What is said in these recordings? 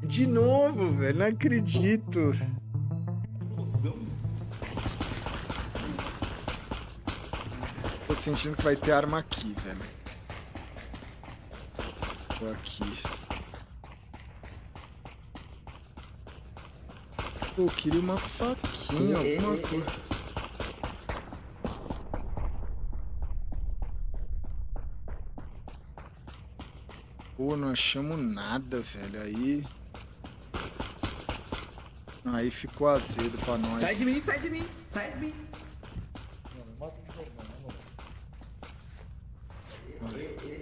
De novo, velho. Não acredito. Tô sentindo que vai ter arma aqui, velho. Tô aqui. Pô, eu queria uma faquinha, alguma coisa. Pô, não achamos nada, velho. Aí ficou azedo pra nós. Sai de mim, sai de mim, sai de mim. Não, me mata de novo, não.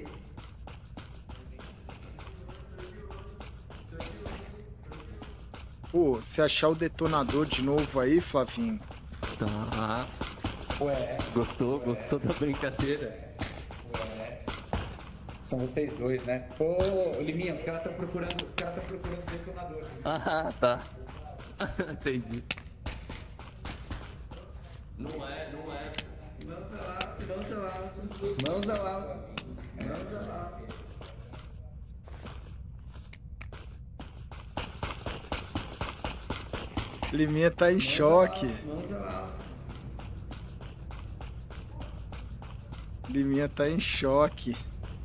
Pô, se achar o detonador de novo aí, Flavinho. Tá. Ué, Gostou da brincadeira? são vocês dois, né? Ô, Liminha, os caras estão procurando detonador. Ah, tá. Entendi. Não é. Mãos ao alto. Liminha tá em choque. Mãos ao alto. Liminha tá em choque.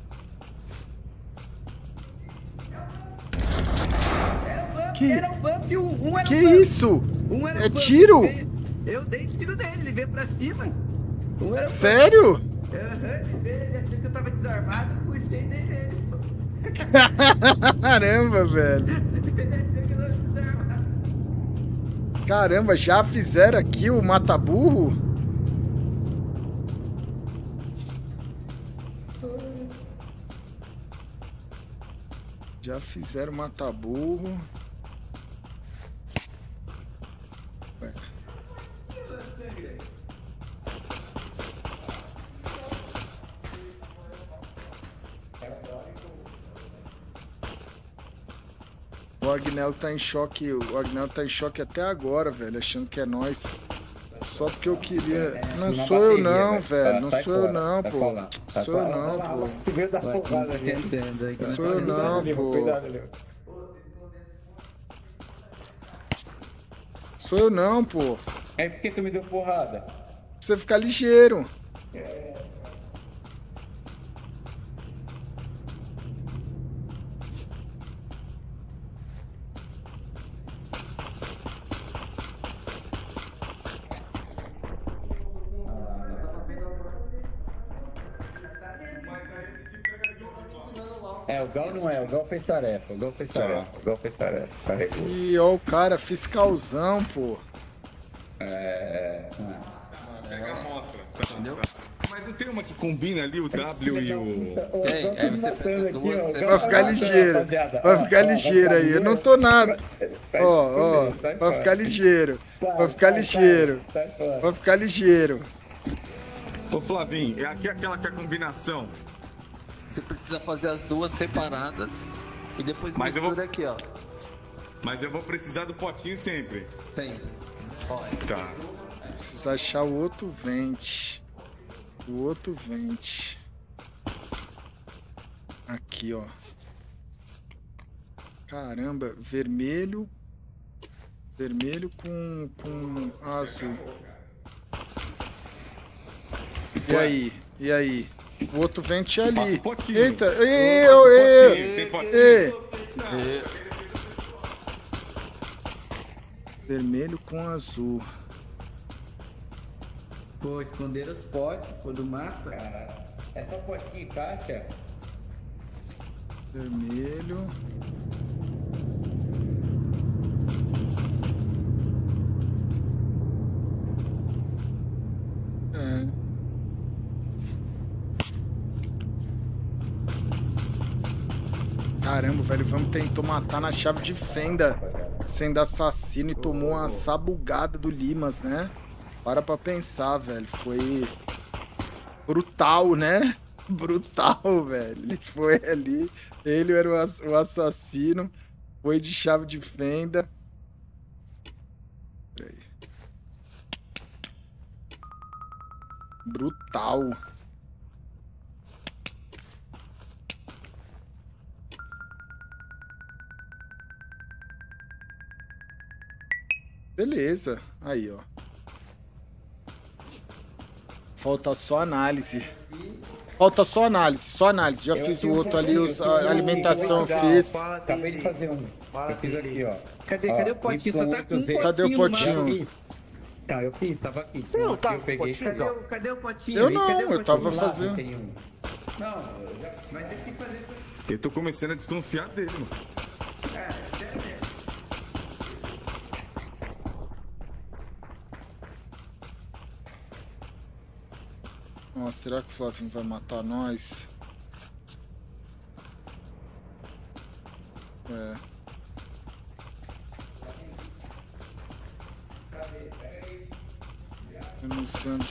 Era o Bump, um era Que o Bump. isso? Um era É o Bump. tiro? Eu dei tiro nele, ele veio pra cima. Um era o Bump. Sério? Ele achou que eu tava desarmado, puxei e dei nele. Caramba, velho. Ele achou que eu tava desarmado. Caramba, já fizeram aqui o mata-burro? Já fizeram o mata-burro. Ué. O Agnello tá em choque. O Agnello tá em choque até agora, velho, achando que é nós. Só porque eu queria. Não sou eu não, velho. Não sou eu não, pô. Sou eu não, pô. Veio dar porrada aqui. Sou eu não, pô. Cuidado, Leo. Sou eu não, pô. É porque tu me deu porrada. Pra você ficar ligeiro. É, o Gal não é, o Gal fez tarefa, Carregou. E ó, o cara, fiscalzão, pô. É. Pega a amostra. Entendeu? Mas não tem uma que combina ali o W e o. Tem, aí você pega duas, Vai ficar ligeiro. Vai ficar ligeiro aí. Eu não tô nada. Ó, vai ficar ligeiro. Vai ficar ligeiro. Vai ficar ligeiro. Ô Flavinho, é aqui aquela que é a combinação. Você precisa fazer as duas separadas e depois Mas eu mistura vou- aqui, ó. Mas eu vou precisar do potinho sempre. Sem. Ó, Tá. Precisa achar o outro vente. O outro vente. Aqui, ó. Caramba, vermelho. Vermelho com azul. E aí? E aí? O outro vente é ali. Passa o potinho. Eita, Passa o potinho, tem potinho. Vermelho com azul. Pô, esconderam os potes, pô, do mapa. É só potinho em caixa? Vermelho. É. Caramba, velho, vamos tentar matar na chave de fenda. Sendo assassino e tomou uma sabugada do Limas, né? Para pra pensar, velho. Foi brutal, né? Brutal, velho. Ele foi ali. Ele era o assassino. Foi de chave de fenda. Peraí. Brutal. Beleza. Aí, ó. Falta só análise. Falta só análise, só análise. Já fiz o outro ali, a alimentação eu fiz. Acabei de fazer um. Eu fiz aqui, ó. Cadê o potinho? Só tá com um potinho. Cadê o potinho? Tá, eu fiz, tava aqui. Não, tá, eu peguei. cadê o potinho? Eu aí? não, Cadê o eu tava potinho? fazendo. Tem um. Não, vai ter que fazer. Eu tô começando a desconfiar dele, mano. Nossa, será que o Flavinho vai matar nós? É. Eu não sei onde...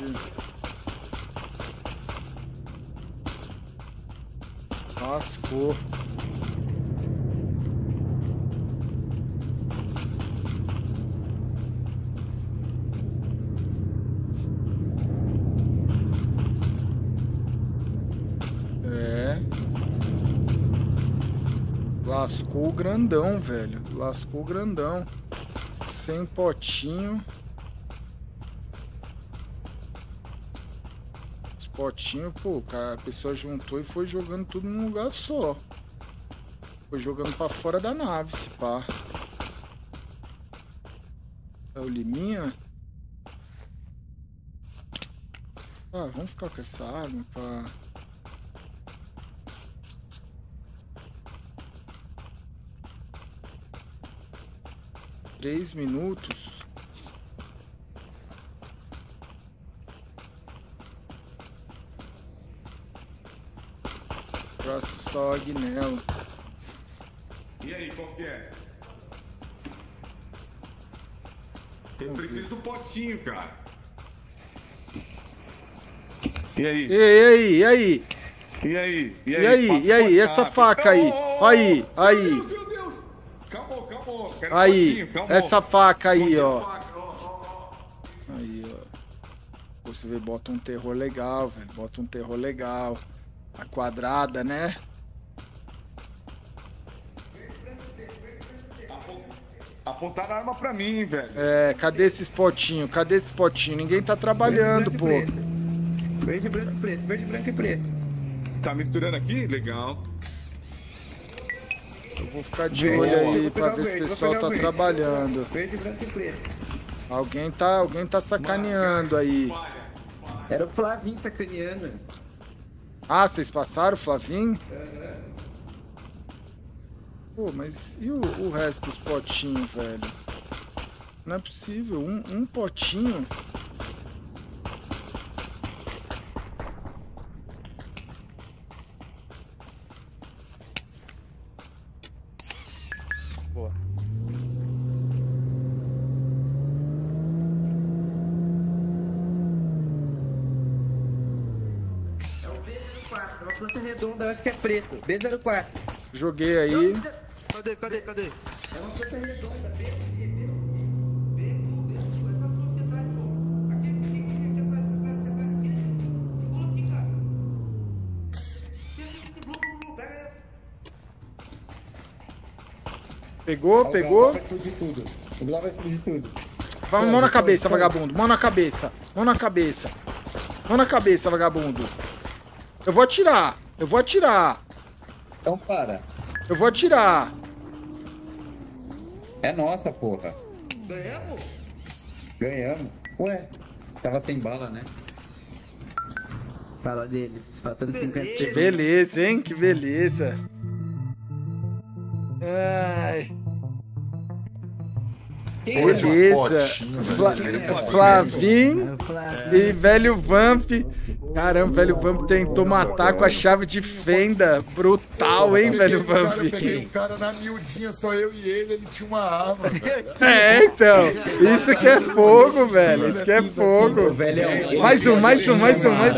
Lascou. Lascou o grandão, velho. Lascou o grandão. Sem potinho. Os potinhos, pô, a pessoa juntou e foi jogando tudo num lugar só. Foi jogando pra fora da nave, se pá. É o Liminha? Ah, vamos ficar com essa arma pra... 3 minutos. Braço só a Agnello. E aí, qual que é? Eu preciso do potinho, cara. E aí? E aí? E aí? E aí? E aí? Essa faca aí? Aí, aí. Meu Deus! Acabou. Quero Aí, potinho, acabou. essa faca aí, Esconde a ó. faca, ó. Aí, ó. Você vê, bota um terror legal, velho. Bota um terror legal. A quadrada, né? Apontaram a arma pra mim, velho. É, cadê esses potinhos? Cadê esse potinho? Ninguém tá trabalhando, pô. Verde, branco e preto. Verde, branco e preto. Tá misturando aqui? Legal. Eu vou ficar de olho aí Vou pra pegar ver o se o verde, pessoal vou tá pegar o verde. trabalhando. Verde, branco e preto. Alguém tá sacaneando aí. Era o Flavinho sacaneando. Ah, vocês passaram, Flavinho? Pô, mas e o resto dos potinhos, velho? Não é possível. Um potinho. Boa. É o B04, uma planta redonda, eu acho que é preto. B04. Joguei aí. Cadê? É uma planta redonda, B, essa planta aqui atrás, pô. Aqui atrás, aqui. Pula aqui, cara. Blue, pega aí. Pegou? Vai explodir tudo. O Globo vai explodir tudo. Vamos, mão na cabeça, vagabundo. Mão na cabeça. Mão na cabeça. Mão na cabeça, vagabundo. Eu vou atirar. Então para. Eu vou atirar. É nossa, porra. Ganhamos? Ganhamos. Ué, tava sem bala, né? Fala deles, faltando 50 Que segundos. beleza, hein? Que beleza. Ai. Beleza. Flavinho e velho Vamp. Caramba, velho Vamp tentou matar com a chave de fenda. Brutal, hein, velho Vamp? Eu peguei um cara na miudinha, só eu e ele tinha uma arma, velho. É, então. Isso que é fogo, velho. Isso que é fogo. Mais um. Mais uma.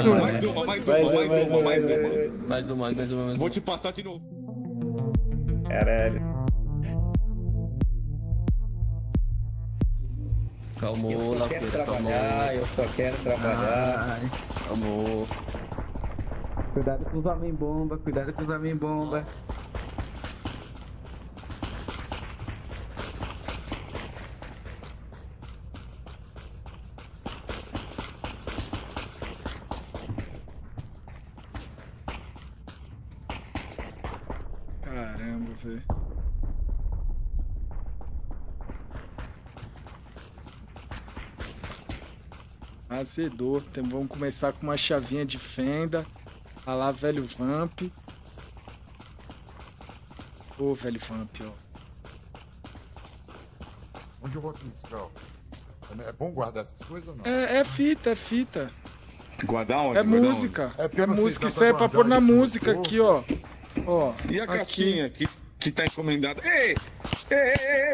Mais uma. Vou te passar de novo. Caralho. Calmou, Eu só quero Lapeira, trabalhar, eu só quero trabalhar. calmou. Cuidado com os homem-bomba, velho. Azedou. Vamos começar com uma chavinha de fenda. Olha lá, velho Vamp. Ô, velho Vamp, ó. Onde eu boto isso, Cal? É bom guardar essas coisas ou não? É fita, é fita. Guardar onde? É Guardar música. É porque É eu não sei música. se dá Isso aí é pra pra pôr na guardar isso no música corpo. aqui, ó. Ó. onde? E a aqui. caixinha que tá encomendada? Ei! Ei, ei, ei!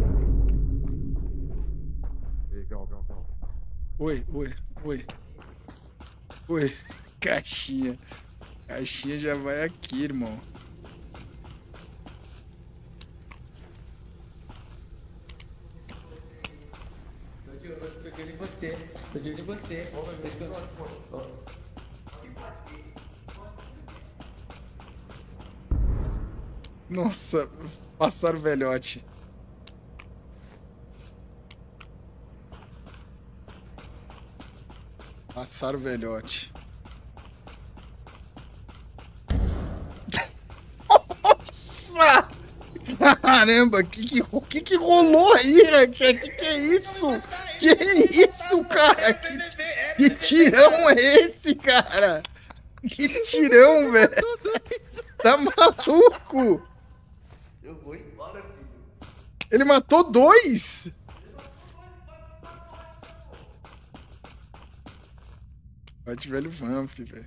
Ei, Gal. Oi. Oi. Caixinha. Caixinha já vai aqui, irmão. Tô de olho em você. Tô de olho em você. Nossa, passaram o velhote. Passaram o velhote. Nossa! Caramba, que rolou aí, né? Que é isso? Que é isso, cara? Que tirão é esse, cara? Que tirão, velho? Tá maluco? Eu vou embora, filho. Ele matou 2? Bate velho Vamp, velho.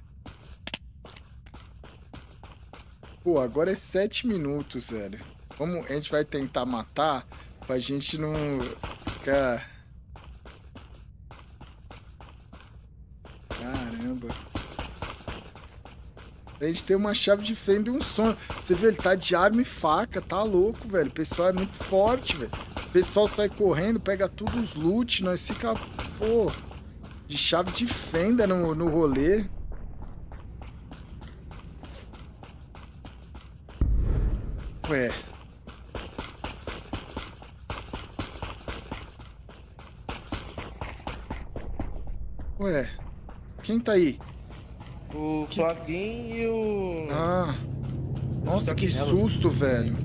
Pô, agora é 7 minutos, velho. Vamos, a gente vai tentar matar pra gente não ficar... Caramba. A gente tem uma chave de fenda e um sonho. Você vê, ele tá de arma e faca. Tá louco, velho. O pessoal é muito forte, velho. O pessoal sai correndo, pega tudo os loot. Nós fica, pô, de chave de fenda no rolê. Ué. Ué. Quem tá aí? O Flavinho e o... Ah. Nossa, que Choquinelo. susto, velho.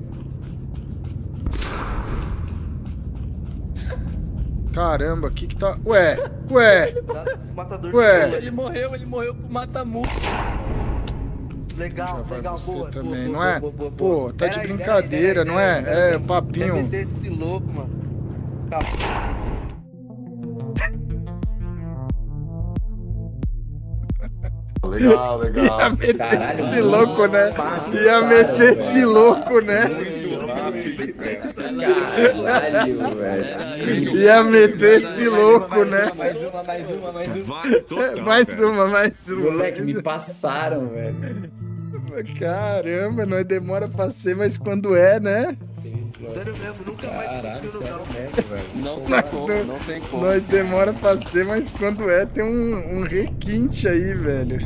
Caramba, o que tá... Ué. O matador Ué. de Ele morreu pro mata-mu. Legal, Já vai legal, você boa. também, boa, não é? boa. Pô, tá de Pera aí, brincadeira, não é? pera aí. É, papinho. Deve ter esse louco, mano. Tá. Legal. Ia meter Caralho, esse louco, né? passaram, Ia meter velho. esse louco, né? Muito rápido, cara. Caralho, velho. Ia meter esse louco, né? Mais uma. Vai total, Mais cara. uma. Moleque, me passaram, velho. Caramba, nós demora pra ser, mas quando é, né? Sério mesmo, nunca mais Caralho, confio no sério Gal. mesmo, velho. Não tem Nós como, não- não tem como. Nós demora pra ser, mas quando é, tem um requinte aí, velho.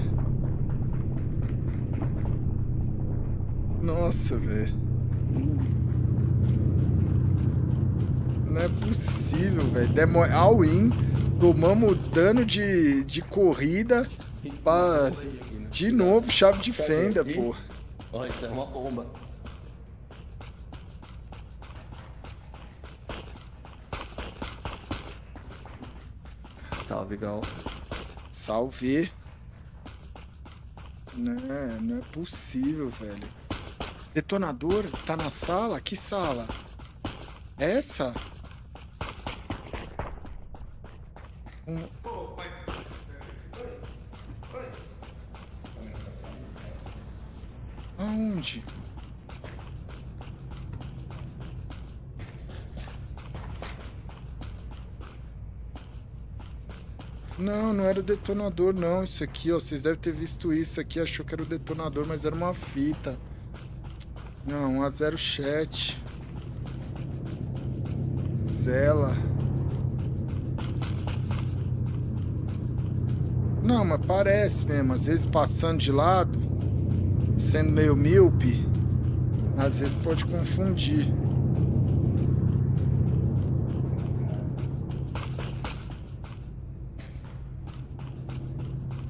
Nossa, velho. Não é possível, velho. All-in, tomamos dano de corrida pra... De novo, chave de fenda, pô. Ó, isso é uma bomba. Salve, Gal. Salve. Não é possível, velho. Detonador? Tá na sala? Que sala? Essa? Aonde? Não era o detonador, não. Isso aqui, ó. Vocês devem ter visto isso aqui. Achou que era o detonador, mas era uma fita. Não, 1-0 chat. Zela. Não, mas parece mesmo. Às vezes passando de lado, sendo meio míope, às vezes pode confundir.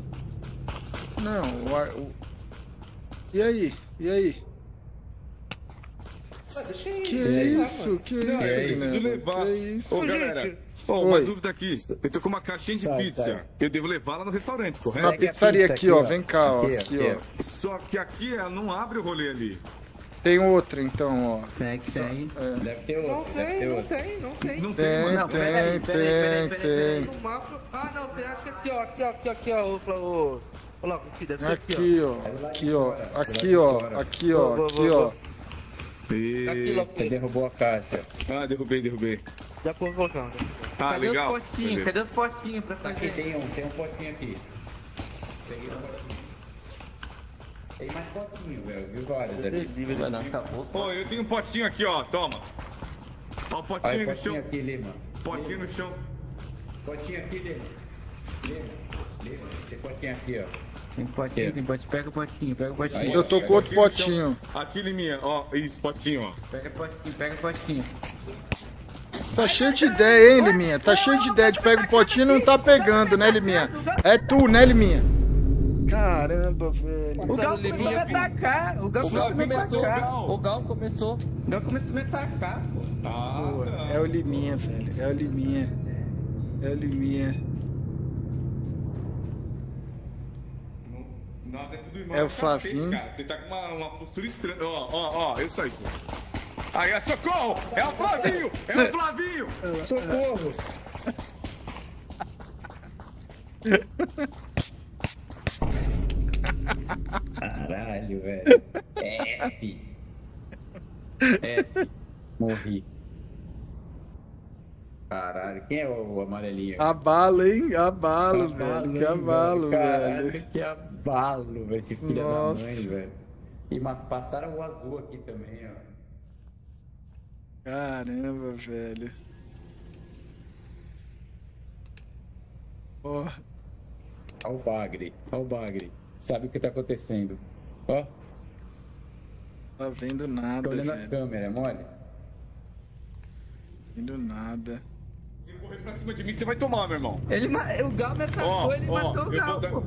Não, E aí? deixa aí. Que isso? Que Não, isso, eu preciso Guilherme? levar. Que isso? Ô, Ô, galera. gente. Ó, uma Oi. dúvida aqui. Eu tô com uma caixinha de pizza. Eu devo levar lá no restaurante, correto? Na Segue a pizzaria pizza aqui, aqui, ó. ó. Vem cá, ó. Aqui, Aqui, aqui, ó. Só que aqui ela não abre o rolê ali. Tem outra, então, ó. Segue, segue. Deve ter Não outro, deve tem, ter não outro. tem, não tem. Não tem, Tem, mano. Não, peraí, tem. No mapa. Ah, não, tem. Acho que aqui, ó. Aqui, ó. Ô, Loco, aqui, deve ser aqui, Aqui, ó. Aqui, ó. Aqui, ó. Aqui, ó. Aqui, ó. ó. Aqui, Loco. Você derrubou a caixa. Ah, derrubei. Já pôs colocando. Ah, Cadê legal. os potinhos? Beleza. Cadê os potinhos pra Tá aqui, fazer? tem um potinho aqui. Peguei um potinho. Tem mais potinho, velho. Viu vários ali. Vai, não, acabou. Ó, eu tenho um potinho aqui, ó. Toma. Ó, o potinho Olha no o potinho chão. aqui, Lima. Potinho no chão. Potinho aqui, Lima. Lima. Tem potinho aqui, ó. Tem potinho, tem potinho. Pega o potinho, pega o potinho. Aí, Eu tô com outro Potinho no potinho. chão. Aqui, Liminha. Ó, isso, potinho, ó. Pega o potinho, pega o potinho. Tá cheio de ideia, hein, Liminha? Tá cheio de ideia de pega o potinho e não tá pegando, né, Liminha? É tu, né, Liminha? Caramba, velho. O Gal começou a me atacar. O Gal O Gal começou a me começou, atacar. o Gal começou. O Gal começou a me atacar, pô. Pô, é o Liminha, velho. É o Liminha. É o Liminha. Nossa, é tudo irmão. É o pra Flavinho. cacete, cara. Você tá com uma postura estranha. Ó, eu saí. Aí, socorro! É o Flavinho! É o Flavinho! Socorro! Caralho, velho. F. F. Morri. Caralho, quem é o amarelinho? Abalo, hein? Abalo, velho. Que abalo, Caralho, velho. que abalo, velho. Esse filho Nossa. da mãe, velho. E passaram o azul aqui também, ó. Caramba, velho. Ó, Olha o bagre, olha o bagre. Sabe o que tá acontecendo? Ó, tá vendo nada, tô olhando a velho. câmera, mole. Vendo nada. Se correr pra cima de mim, você vai tomar, meu irmão. O Gal me atacou, ele matou o eu Gal, vou dar- pô.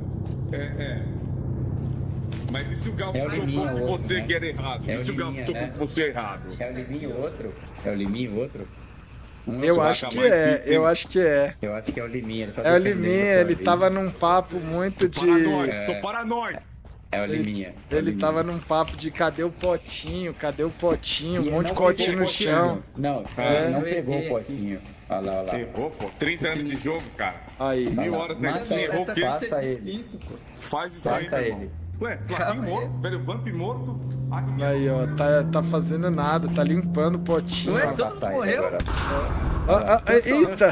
Mas e se o Gal É o topou Liminha, com outro, você né? que era errado? É E o se o Gal Liminha, topou né? com você outro? É o Liminho outro? É o Liminho outro? Eu só acho acha que mais é, pizza, hein? eu acho que é. Eu acho que é o Liminha. Ele tá É o defendendo Liminha, sua ele vida. tava num papo muito de. Paranoide, tô paranoide. É o Liminha. é o Ele Liminha. tava num papo de cadê o potinho? Cadê o potinho? E Um monte de não potinho pegou no o potinho. chão. Não, É. não pegou o potinho. Olha lá, olha lá. Errou, pô. 30 anos de jogo, cara. Aí. 1000 horas na Mata Steam, ele, errou o quê? passa ele. Isso, pô. Faz isso aí, Mata meu irmão. ele. Ué, Flavinho morto, velho Vamp morto. Aí, ó, tá fazendo nada, tá limpando o potinho. Ué, ó. todo mundo morreu? Agora. Eita!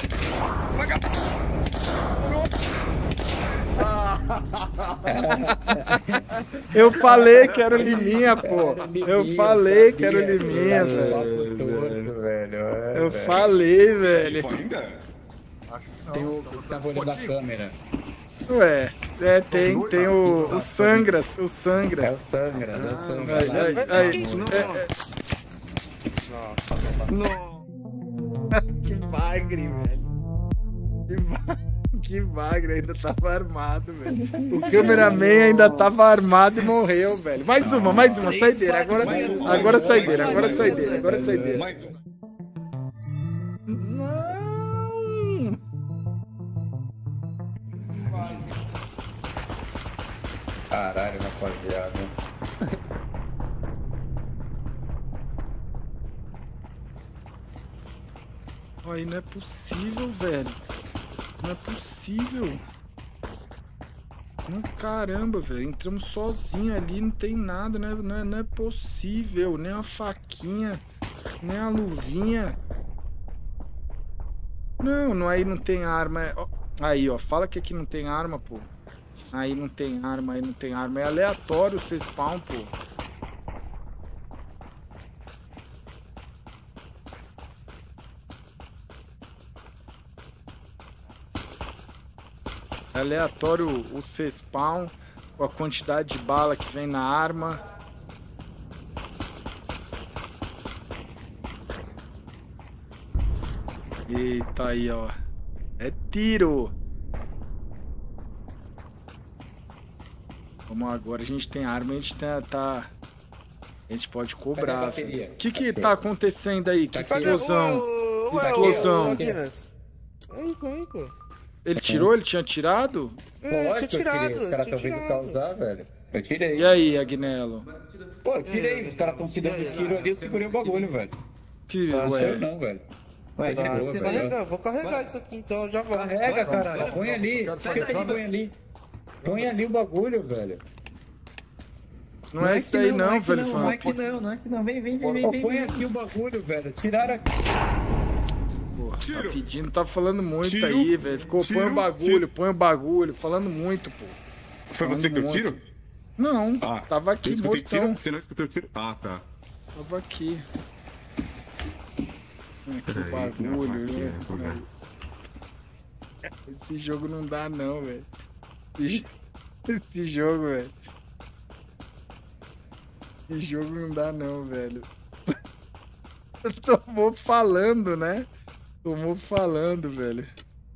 Eu falei que era o Liminha, pô. Eu falei que era o Liminha, velho. Eu falei, velho. Ainda? Tem o que tava olhando a câmera. Ué, tem o Sangras, o É o Sangras. Sangra, é o Sangra. Aí, aí, Não. que bagre, velho. Que bagre, ainda tava armado, velho. O cameraman ainda tava armado e morreu, velho. Mais uma, saideira. Agora saideira, agora saideira, agora saideira. Mais um. Não! Caralho, rapaziada. Aí não é possível, velho. Não é possível. Não, caramba, velho. Entramos sozinho ali, não tem nada, não é possível. Nem uma faquinha, nem a luvinha. Não, aí não tem arma. Aí, ó, fala que aqui não tem arma, pô. Aí não tem arma, aí não tem arma. É aleatório o spawn, pô. É aleatório o C-spawn, a quantidade de bala que vem na arma. Eita, aí, ó. É tiro! Vamos agora, a gente tem arma, a gente tá A gente pode cobrar, Cadê a bateria? velho. O que tá acontecendo aí? Que Cadê? explosão? Explosão. Ele tirou? Ele tinha tirado? Lógico que eu tirado, tirei. Os caras estão vindo causar, velho. Eu tirei. E aí, Agnello? Pô, eu tirei. Os caras estão se dando tiro ali, eu segurei o bagulho, velho. Que, Não sei ué. não, velho. Ué, de Tá, boa, velho. vou carregar isso aqui então, já vai. Carrega, caralho. Põe ali. Por que você põe ali? Põe ali o bagulho, velho. Não é isso daí não, velho. Não é que não. Vem. Pô, põe aqui o bagulho, velho. Tiraram aqui. Porra, tá Tiro. pedindo, tá falando muito Tiro. aí, velho. Ficou, põe o bagulho, falando muito, pô. Foi você que deu Muito. tiro? Não, Ah, tava aqui eu escutei mortão. tiro? Você não escutou tiro? Ah, tá. Tava aqui. Aqui o Peraí, bagulho, não, né? aqui, vou ver. Esse jogo não dá não, velho. Esse jogo, velho. Esse jogo não dá não, velho. Tomou falando, né? Tomou falando, velho.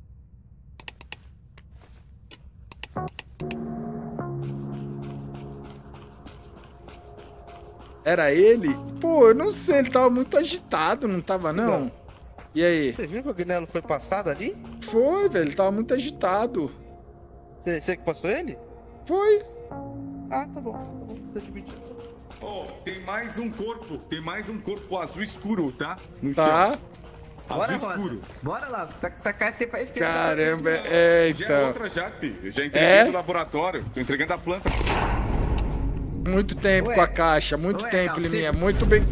Era ele? Pô, eu não sei, ele tava muito agitado, não tava não? E aí? Você viu que o Agnello foi passado ali? Foi, velho, ele tava muito agitado. Você que passou ele? Foi. Ah, tá bom. Você dividiu. Ó, tem mais um corpo azul escuro, tá? No Tá. chão. Azul escuro. Bora lá, tá com essa caixa aí faz tempo. Caramba, Já é então. outra já, filho. Eu já entreguei É? no laboratório. Tô entregando a planta. Muito tempo Ué, com a caixa, muito ué, tempo, Gal, Liminha. você- Muito bem.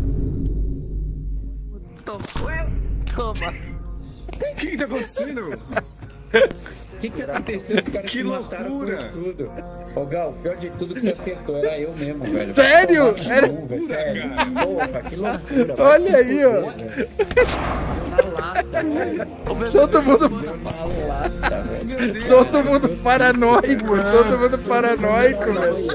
Toma. O que tá acontecendo? O que aconteceu? Os caras Que se mataram loucura. por tudo. Ô, Gal, pior de tudo que você acertou era eu mesmo, velho. Sério? Vai tomar Era- no cu, velho, sério. Porra, que loucura. vai Olha se aí, ó. fuder, velho. Todo mundo, Deu uma lata, velho. todo mundo paranoico, todo mundo paranoico, velho.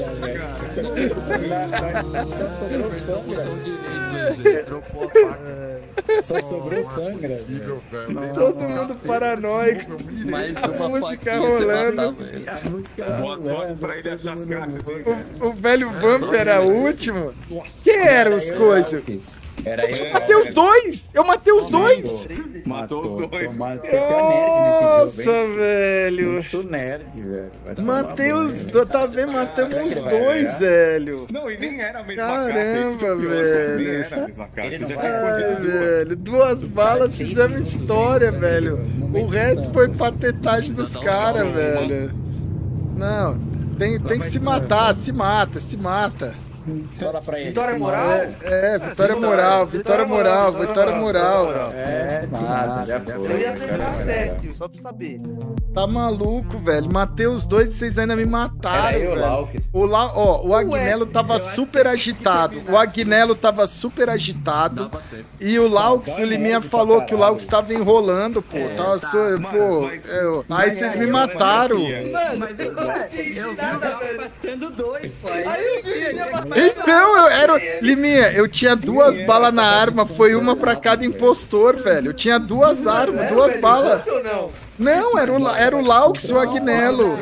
Dropou a faca. Só sobrou sangra, velho. Horrível, velho. Todo mundo paranoico. Mais A uma música faquinha, você rolando. matava ele. A música Boa sorte rolando, pra ele achar as todo caixas, mundo hein, voando. cara. O velho Vamp era o último? Quem eram os coisas? Era eu. Eu matei os dois! Eu matei os dois! Matou os dois. Nossa, velho! Muito nerd, velho. Vai tomar Matei banho, os velho. dois, tá vendo? Matamos Será que os ele vai dois, ganhar? velho! Não, e nem era a mesma Caramba, carta. Isso que é o pior, velho. Nem era a mesma carta. Ele Você não já vai- tinha Ai, escondido duas. velho, duas balas fizemos história, velho. O resto foi patetagem dos caras, velho. Não, tem que se matar, se mata. Fala pra ele. Vitória moral? Vitória moral, vitória moral, vitória moral. É, mata, já foi. Eu ia terminar os Cara, testes, só pra saber. Tá maluco, velho. Matei os dois e vocês ainda me mataram, Era eu, velho. Laukes. O Agnello tava super agitado. O Agnello tava super agitado. E o Laux, o Liminha falou que o Laux tava enrolando, pô. Tava pô. Aí vocês me mataram. Mano, eu não entendi nada, velho. Passando dois, pô. Aí eu vi ele ia matar. Então, eu era. Liminha, eu tinha duas balas na arma, foi uma pra cada impostor, velho. Eu tinha duas armas, duas balas. Ou não? Não, era o Laux e o Agnello.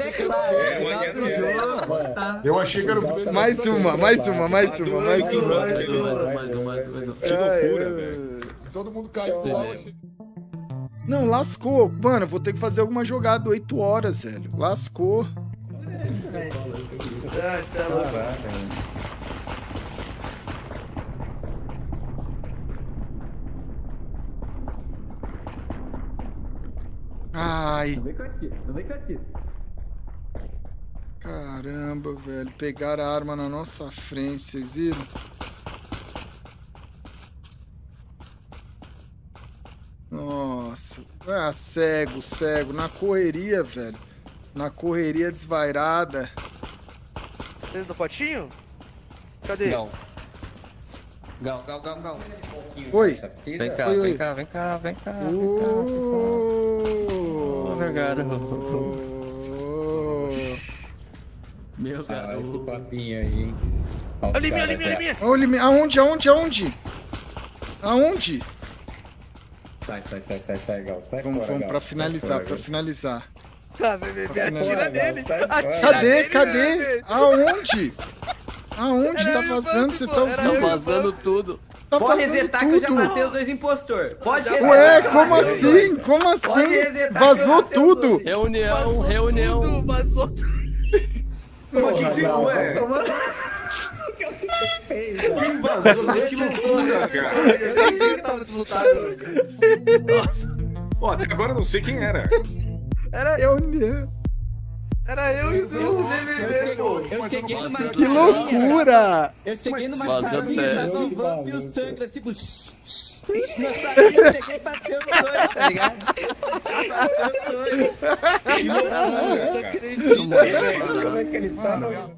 Eu achei que era o Mais uma. Que loucura, velho. Todo mundo caiu lá. eu achei- Não, lascou. Mano, eu vou ter que fazer alguma jogada 8 horas, velho. Lascou. Ah, isso é louco. Ai, Não vem com aqui. caramba, velho. Pegaram a arma na nossa frente, vocês viram? Nossa. Ah, cego. Na correria, velho. Na correria desvairada. Fez do potinho? Cadê? Gal. Gal. Oi. Vem cá, Oi, vem oi. cá, vem cá, vem cá. Ô, meu garoto. Meu Esse garoto. papinho aí, hein? Ali, minha. Ô, Liminha, aonde? Aonde? Sai, Gal. Sai Vamos fora, pra Gal. finalizar, Sai pra fora, finalizar. Tá, bebê, atira fora, nele. Gal, sai Atira fora. Cadê? nele, Cadê? bebê. Aonde? Aonde Era tá eu e o vazando? Buff, Você pô, tá era Tá eu e o vazando tudo. Tá Pode vazando resetar que eu já tudo. matei os dois impostores. Pode resetar. Ué, que eu como matei os dois. assim? Como Pode assim? resetar que eu Vazou matei os tudo. dois. Reunião, Vazou reunião. tudo, vazou tudo. Mas que você não é? Quem vazou? Que loucura, cara. Eu nem vi que tava disputado hoje. Nossa. Ó, até agora eu não sei quem era. Era eu e o BBB, pô. Eu cheguei numa Que loucura! Eu cheguei numa Vazou cabine da teste. Novan, vi o sangue, tipo... Eu cheguei e bateu os dois, tá ligado? Bateu os dois. Que loucura, Não cara. acredito. Como é que eles estão?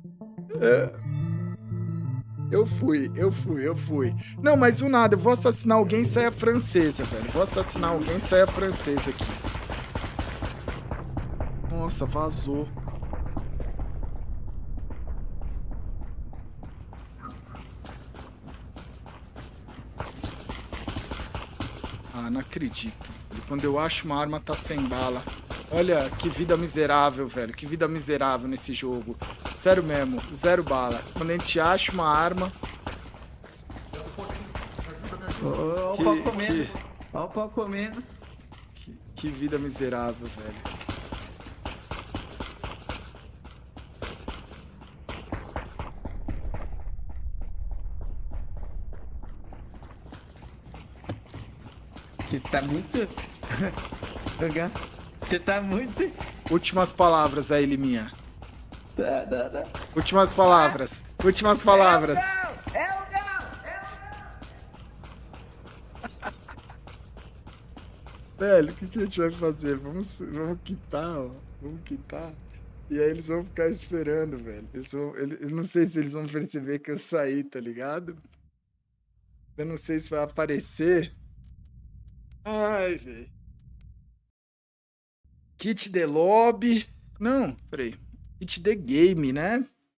Eu fui. Não, mas o nada, eu vou assassinar alguém e saia francesa, velho. Vou assassinar alguém e saia francesa aqui. Nossa, vazou. Ah, não acredito. Quando eu acho uma arma, tá sem bala. Olha, que vida miserável, velho. Que vida miserável nesse jogo. Sério mesmo, 0 bala. Quando a gente acha uma arma... Ó o pau comendo. Ó o pau comendo. Que vida miserável, velho. Você tá muito... Você tá muito... Últimas palavras aí, Liminha. Tá. Últimas palavras. Últimas palavras. Velho, o que a gente vai fazer? Vamos quitar, ó. Vamos quitar. E aí eles vão ficar esperando, velho. Eu não sei se eles vão perceber que eu saí, tá ligado? Eu não sei se vai aparecer. Ai, velho. Kit the lobby. Não, peraí. Kit the game, né?